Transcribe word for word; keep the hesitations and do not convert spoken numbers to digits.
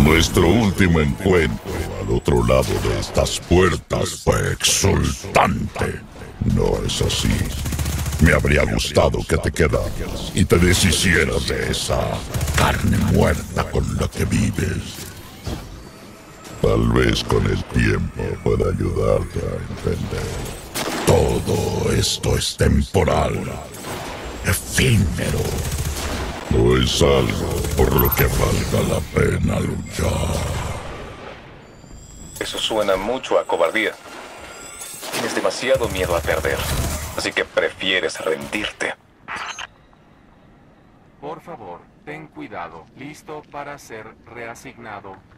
Nuestro último encuentro al otro lado de estas puertas fue exultante. ¿No es así? Me habría gustado que te quedaras y te deshicieras de esa carne muerta con la que vives. Tal vez con el tiempo pueda ayudarte a entender. Todo esto es temporal, efímero. No es algo por lo que valga la pena luchar. Eso suena mucho a cobardía. Tienes demasiado miedo a perder, así que prefieres rendirte. Por favor, ten cuidado. Listo para ser reasignado.